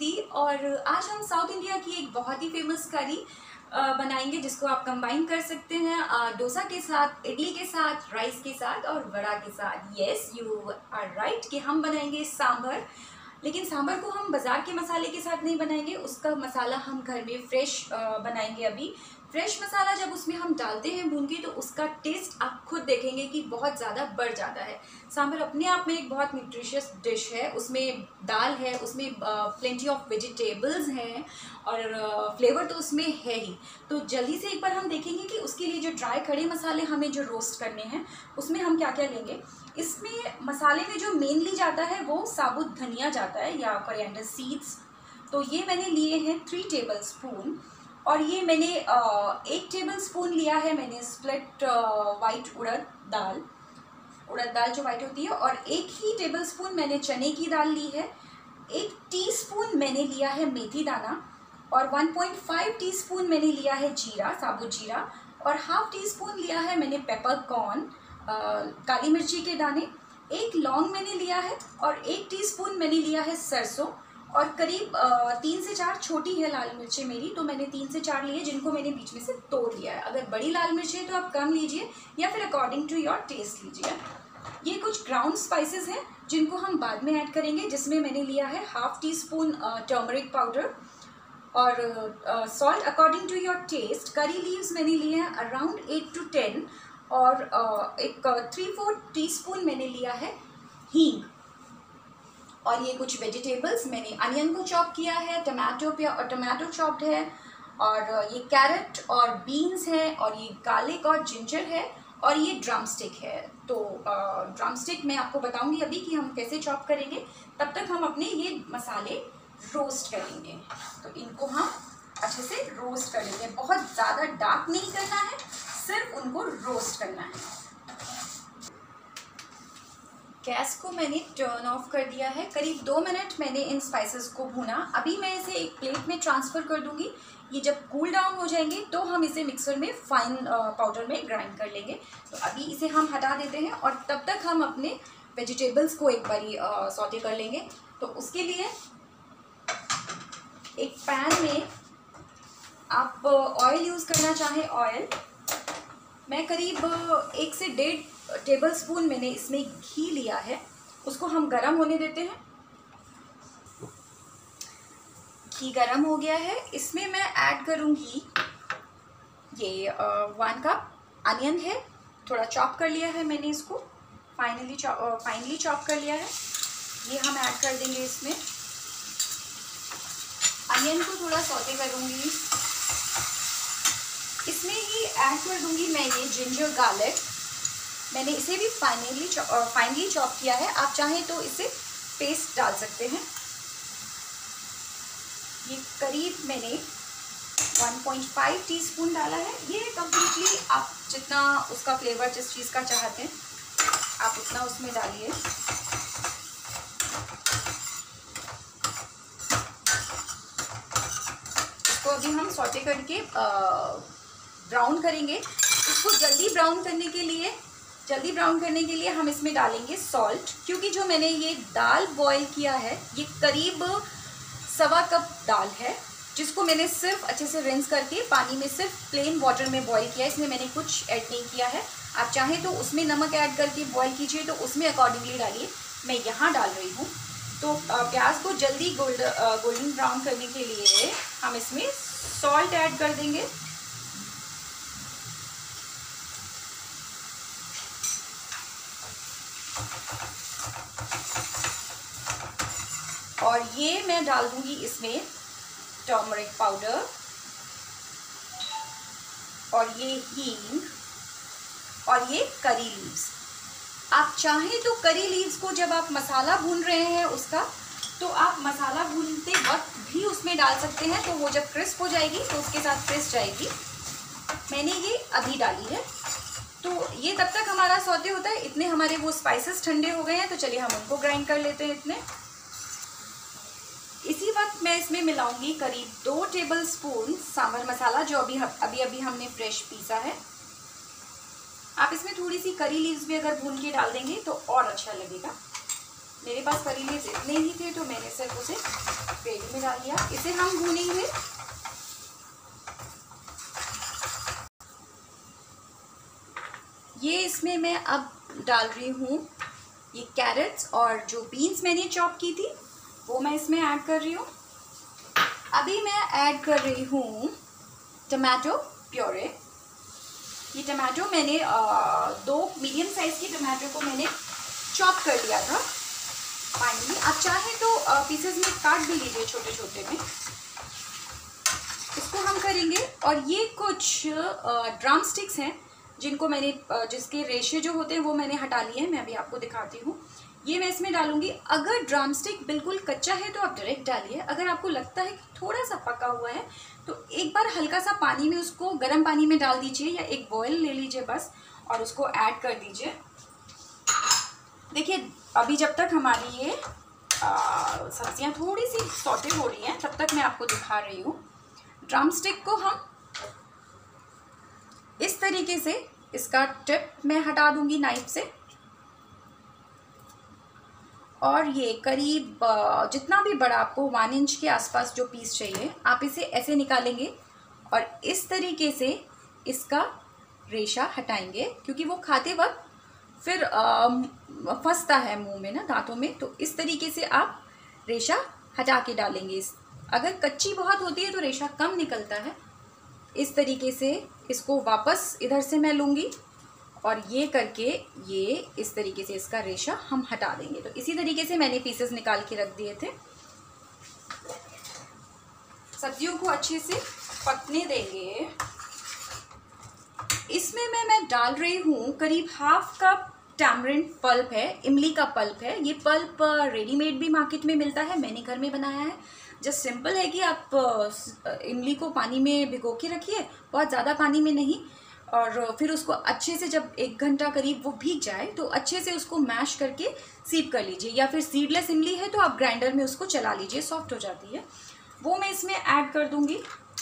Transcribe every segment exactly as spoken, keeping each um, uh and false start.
प्रीति और आज हम साउथ इंडिया की एक बहुत ही फेमस करी बनाएंगे जिसको आप कंबाइन कर सकते हैं डोसा के साथ, इडली के साथ, राइस के साथ और वड़ा के साथ। यस, यू आर राइट कि हम बनाएंगे सांभर। लेकिन सांभर को हम बाज़ार के मसाले के साथ नहीं बनाएंगे, उसका मसाला हम घर में फ्रेश बनाएंगे। अभी फ्रेश मसाला जब उसमें हम डालते हैं भून के तो उसका टेस्ट आप खुद देखेंगे कि बहुत ज़्यादा बढ़ जाता है। सांभर अपने आप में एक बहुत न्यूट्रिशियस डिश है, उसमें दाल है, उसमें प्लेंटी ऑफ वेजिटेबल्स हैं और फ्लेवर तो उसमें है ही। तो जल्दी से एक बार हम देखेंगे कि उसके लिए जो ड्राई खड़े मसाले हमें जो रोस्ट करने हैं उसमें हम क्या क्या लेंगे। इसमें मसाले में जो मेनली जाता है वो साबुत धनिया जाता है या कोरिएंडर सीड्स। तो ये मैंने लिए हैं थ्री टेबल स्पून और ये मैंने एक टेबल स्पून लिया है मैंने स्प्लिट वाइट उड़द दाल, उड़द दाल जो वाइट होती है, और एक ही टेबल स्पून मैंने चने की दाल ली है। एक टीस्पून मैंने लिया है मेथी दाना और वन पॉइंट फाइव टीस्पून मैंने लिया है जीरा, साबुत जीरा, और हाफ टी स्पून लिया है मैंने पेपर कॉर्न, काली मिर्ची के दाने। एक लौंग मैंने लिया है और एक टीस्पून मैंने लिया है सरसों, और करीब तीन से चार छोटी है लाल मिर्चें मेरी, तो मैंने तीन से चार लिए जिनको मैंने बीच में से तोड़ लिया है। अगर बड़ी लाल मिर्चें है तो आप कम लीजिए या फिर अकॉर्डिंग टू योर टेस्ट लीजिए। ये कुछ ग्राउंड स्पाइसेस हैं जिनको हम बाद में ऐड करेंगे, जिसमें मैंने लिया है half teaspoon turmeric powder और salt according to your taste. Curry leaves मैंने लिए हैं अराउंड एट टू टेन और uh, एक थ्री फोर टी स्पून मैंने लिया है हींग। और ये कुछ वेजिटेबल्स मैंने अनियन को चॉप किया है, टमाटो पे और टमाटो चॉप्ड है, और ये कैरेट और बीन्स है, और ये गार्लिक और जिंजर है, और ये ड्रम स्टिक है। तो ड्रम स्टिक मैं आपको बताऊंगी अभी कि हम कैसे चॉप करेंगे। तब तक हम अपने ये मसाले रोस्ट करेंगे। तो इनको हम अच्छे से रोस्ट कर लेंगे, बहुत ज़्यादा डार्क नहीं करना है, सिर्फ उनको रोस्ट करना है। गैस को मैंने टर्न ऑफ कर दिया है। करीब दो मिनट मैंने इन स्पाइसेस को भूना। अभी मैं इसे एक प्लेट में ट्रांसफ़र कर दूंगी। ये जब कूल डाउन हो जाएंगे तो हम इसे मिक्सर में फाइन पाउडर में ग्राइंड कर लेंगे। तो अभी इसे हम हटा देते हैं और तब तक हम अपने वेजिटेबल्स को एक बारी सौटे कर लेंगे। तो उसके लिए एक पैन में आप ऑयल यूज़ करना चाहें ऑयल, मैं करीब एक से डेढ़ टेबल स्पून मैंने इसमें घी लिया है, उसको हम गरम होने देते हैं। घी गरम हो गया है, इसमें मैं ऐड करूँगी ये वन कप अनियन है, थोड़ा चॉप कर लिया है मैंने, इसको फाइनली चॉप फाइनली चॉप कर लिया है। ये हम ऐड कर देंगे इसमें। अनियन को थोड़ा सौते करूँगी, इसमें ही ऐड कर दूँगी मैं ये जिंजर गार्लिक। मैंने इसे भी फाइनली फाइनली चॉप किया है, आप चाहें तो इसे पेस्ट डाल सकते हैं। ये करीब मैंने वन पॉइंट फाइव टीस्पून डाला है। ये कम्प्लीटली आप जितना उसका फ्लेवर जिस चीज़ का चाहते हैं आप उतना उसमें डालिए। इसको अभी हम सौटे करके ब्राउन करेंगे। इसको जल्दी ब्राउन करने के लिए जल्दी ब्राउन करने के लिए हम इसमें डालेंगे सॉल्ट, क्योंकि जो मैंने ये दाल बॉईल किया है ये करीब सवा कप दाल है, जिसको मैंने सिर्फ अच्छे से रिंस करके पानी में सिर्फ प्लेन वाटर में बॉईल किया है। इसमें मैंने कुछ ऐड नहीं किया है। आप चाहें तो उसमें नमक ऐड करके बॉईल कीजिए, तो उसमें अकॉर्डिंगली डालिए। मैं यहाँ डाल रही हूँ। तो प्याज को जल्दी गोल्ड गोल्डन ब्राउन करने के लिए हम इसमें सॉल्ट ऐड कर देंगे। और ये मैं डाल दूंगी इसमें टर्मरिक पाउडर और ये हींग और ये करी लीव्स। आप चाहें तो करी लीव्स को जब आप मसाला भून रहे हैं उसका, तो आप मसाला भूनते वक्त भी उसमें डाल सकते हैं, तो वो जब क्रिस्प हो जाएगी तो उसके साथ क्रिस्प जाएगी। मैंने ये अभी डाली है। तो ये तब तक हमारा सौते होता है, इतने हमारे वो स्पाइसेस ठंडे हो गए हैं। तो चलिए हम उनको ग्राइंड कर लेते हैं इतने। इसी वक्त मैं इसमें मिलाऊंगी करीब दो टेबल स्पून सांभर मसाला, जो अभी अभी अभी हमने फ्रेश पीसा है। आप इसमें थोड़ी सी करी लीव्स भी अगर भून के डाल देंगे तो और अच्छा लगेगा। मेरे पास करी लीव्स इतने ही थे तो मैंने सिर्फ उसे ग्रेवी में डाल दिया, इसे हम भूनेंगे। ये इसमें मैं अब डाल रही हूँ ये कैरेट्स और जो बीन्स मैंने चॉप की थी वो मैं इसमें ऐड कर रही हूँ। अभी मैं ऐड कर रही हूँ टमाटो प्योरे। ये टमाटो मैंने आ, दो मीडियम साइज़ की टमाटो को मैंने चॉप कर लिया था फाइनली। आप चाहें तो पीसेस में काट भी लीजिए छोटे छोटे में। इसको हम करेंगे। और ये कुछ ड्रम स्टिक्स हैं जिनको मैंने जिसके रेशे जो होते हैं वो मैंने हटा लिए हैं। मैं अभी आपको दिखाती हूँ। ये मैं इसमें डालूंगी। अगर ड्रम स्टिक बिल्कुल कच्चा है तो आप डायरेक्ट डालिए। अगर आपको लगता है कि थोड़ा सा पका हुआ है तो एक बार हल्का सा पानी में उसको गर्म पानी में डाल दीजिए या एक बॉयल ले लीजिए बस और उसको ऐड कर दीजिए। देखिए अभी जब तक हमारी ये सब्जियां थोड़ी सी सॉटे हो रही हैं तब तक मैं आपको दिखा रही हूँ। ड्रम स्टिक को हम इस तरीके से इसका टिप मैं हटा दूंगी नाइफ से और ये करीब जितना भी बड़ा आपको वन इंच के आसपास जो पीस चाहिए आप इसे ऐसे निकालेंगे और इस तरीके से इसका रेशा हटाएंगे क्योंकि वो खाते वक्त फिर फंसता है मुंह में ना दांतों में। तो इस तरीके से आप रेशा हटा के डालेंगे। इस अगर कच्ची बहुत होती है तो रेशा कम निकलता है। इस तरीके से इसको वापस इधर से मैं लूँगी और ये करके ये इस तरीके से इसका रेशा हम हटा देंगे। तो इसी तरीके से मैंने पीसेस निकाल के रख दिए थे। सब्जियों को अच्छे से पकने देंगे। इसमें मैं मैं डाल रही हूँ करीब हाफ कप टैमरिंड पल्प है, इमली का पल्प है। ये पल्प रेडीमेड भी मार्केट में मिलता है, मैंने घर में बनाया है। जस्ट सिंपल है कि आप इमली को पानी में भिगो के रखिए, बहुत ज़्यादा पानी में नहीं, और फिर उसको अच्छे से जब एक घंटा करीब वो भीग जाए तो अच्छे से उसको मैश करके सीप कर लीजिए। या फिर सीडलेस इमली है तो आप ग्राइंडर में उसको चला लीजिए, सॉफ्ट हो जाती है। वो मैं इसमें ऐड कर दूंगी।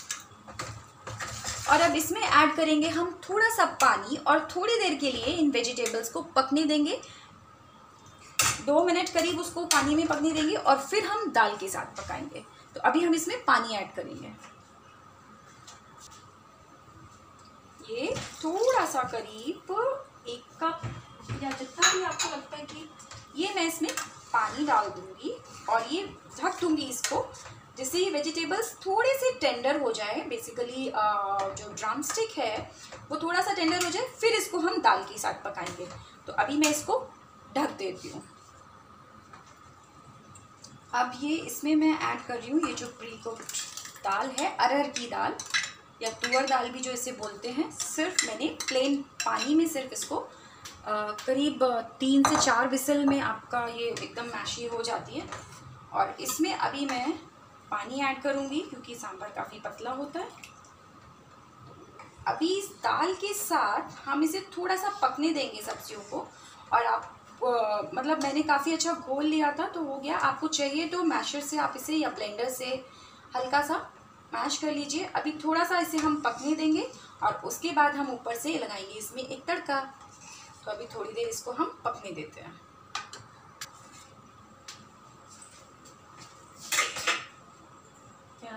और अब इसमें ऐड करेंगे हम थोड़ा सा पानी और थोड़ी देर के लिए इन वेजिटेबल्स को पकने देंगे। दो मिनट करीब उसको पानी में पकने देंगे और फिर हम दाल के साथ पकाएंगे। तो अभी हम इसमें पानी ऐड करेंगे। ये थोड़ा सा करीब एक कप या जितना भी आपको लगता है कि ये मैं इसमें पानी डाल दूंगी और ये ढक दूंगी इसको, जिससे ये वेजिटेबल्स थोड़े से टेंडर हो जाए। बेसिकली जो ड्रम स्टिक है वो थोड़ा सा टेंडर हो जाए, फिर इसको हम दाल के साथ पकाएंगे। तो अभी मैं इसको ढक देती हूँ। अब ये इसमें मैं ऐड कर रही हूँ ये जो प्री कुक्ड दाल है, अरहर की दाल या तुअर दाल भी जो इसे बोलते हैं। सिर्फ मैंने प्लेन पानी में सिर्फ इसको आ, करीब तीन से चार विसल में आपका ये एकदम मैशी हो जाती है। और इसमें अभी मैं पानी ऐड करूँगी क्योंकि सांभर काफ़ी पतला होता है। अभी इस दाल के साथ हम इसे थोड़ा सा पकने देंगे सब्जियों को। और आप आ, मतलब मैंने काफ़ी अच्छा घोल लिया था तो हो गया। आपको चाहिए तो मैशर से आप इसे या ब्लेंडर से हल्का सा मैश कर लीजिए। अभी थोड़ा सा इसे हम पकने देंगे और उसके बाद हम ऊपर से लगाएंगे इसमें एक तड़का। तो अभी थोड़ी देर इसको हम पकने देते हैं। क्या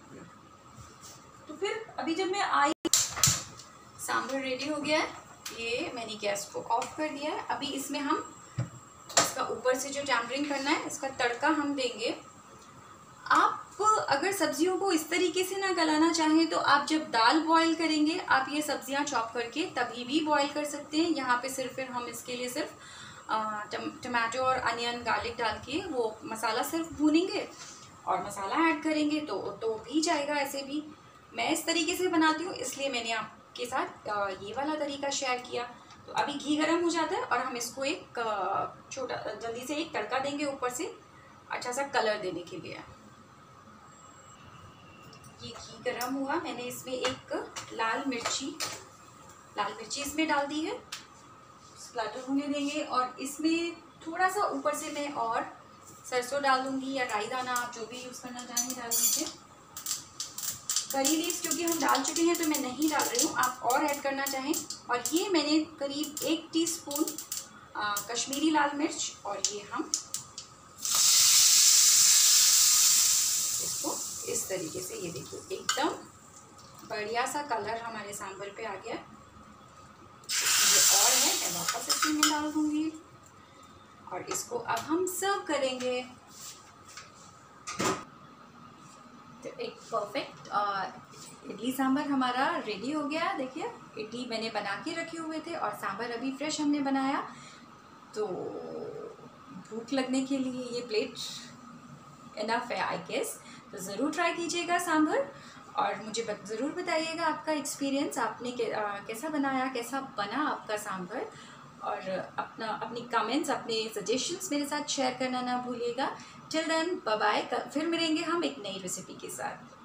तो फिर अभी जब मैं आई, सांभर रेडी हो गया है। ये मैंने गैस को ऑफ कर दिया है। अभी इसमें हम इसका ऊपर से जो टैमरिंग करना है इसका तड़का हम देंगे। आप अगर सब्जियों को इस तरीके से ना गलाना चाहें तो आप जब दाल बॉईल करेंगे आप ये सब्जियां चॉप करके तभी भी बॉईल कर सकते हैं। यहाँ पे सिर्फ फिर हम इसके लिए सिर्फ टमाटो और अनियन गार्लिक डाल के वो मसाला सिर्फ भूनेंगे और मसाला ऐड करेंगे तो तो भी जाएगा। ऐसे भी मैं इस तरीके से बनाती हूँ, इसलिए मैंने आपके साथ ये वाला तरीका शेयर किया। तो अभी घी गर्म हो जाता है और हम इसको एक छोटा जल्दी से एक तड़का देंगे ऊपर से अच्छा सा कलर देने के लिए। ये घी गरम हुआ, मैंने इसमें एक लाल मिर्ची लाल मिर्ची इसमें डाल दी है। स्प्लैटर होने देंगे और इसमें थोड़ा सा ऊपर से मैं और सरसों डाल दूंगी या राई दाना, आप जो भी यूज़ करना चाहें डाल दीजिए। करी लीव्स क्योंकि हम डाल चुके हैं तो मैं नहीं डाल रही हूँ, आप और ऐड करना चाहें। और ये मैंने करीब एक टीस्पून कश्मीरी लाल मिर्च और ये हम इसको इस तरीके से, ये देखिए एकदम बढ़िया सा कलर हमारे सांभर पे आ गया। जो और है मैं वापस इसी में डाल दूंगी और इसको अब हम सर्व करेंगे। तो एक परफेक्ट इडली सांभर हमारा रेडी हो गया। देखिए इडली मैंने बना के रखे हुए थे और सांभर अभी फ्रेश हमने बनाया। तो भूख लगने के लिए ये प्लेट इनफ है आई गेस। तो ज़रूर ट्राई कीजिएगा सांभर और मुझे ज़रूर बताइएगा आपका एक्सपीरियंस, आपने कैसा बनाया, कैसा बना आपका सांभर। और अपना अपनी कमेंट्स, अपने सजेशंस मेरे साथ शेयर करना ना भूलिएगा। टिल देन बाय बाय, फिर मिलेंगे हम एक नई रेसिपी के साथ।